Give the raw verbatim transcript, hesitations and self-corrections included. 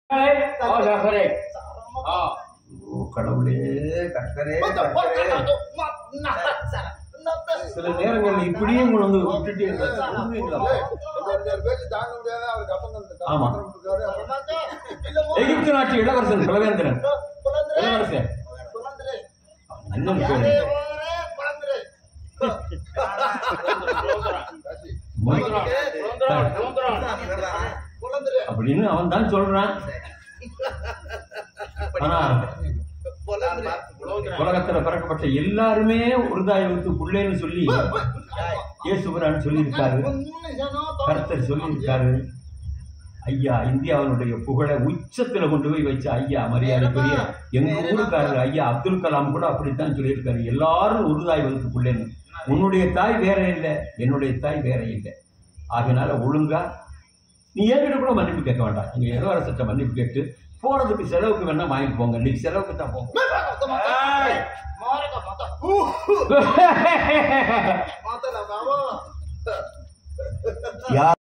கடவுளே கர்த்தரே சில நேரங்கள் இப்படியே உங்களை வந்து விட்டுட்டு ஆமா எகிப்து நாட்டு இளவரசன் குலவேந்திரன் இளவரசன் இன்னும் பேரு அப்படின்னு அவன் தான் சொல்றான். ஆனா உலகத்துல பிறக்கப்பட்ட எல்லாருமே உருதாயத்து புள்ளேன்னு சொல்லி இயேசுபிரான் சொல்லி இருக்காரு, கர்த்தர் சொல்லி இருக்காரு. ஐயா இந்தியாவினுடைய புகழை உச்சத்துல கொண்டு போய் வச்ச ஐயா மரியாதைக்குரிய எங்க ஊருக்காரர் ஐயா அப்துல் கலாம் கூட அப்படித்தான் சொல்லியிருக்காரு, எல்லாரும் உருதாய் வகுத்து புள்ளேன்னு. உன்னுடைய தாய் வேற இல்லை, என்னுடைய தாய் வேற இல்லை. ஆகினால ஒழுங்கா நீ ஏற்கிட்ட கூட மன்னிப்பு கேட்க வேண்டாம். நீங்க இளவரசத்தை மன்னிப்பு கேட்டு போறதுக்கு செலவுக்கு வேணா வாங்கிட்டு போங்க. இன்னைக்கு செலவுக்கு தான் போங்க.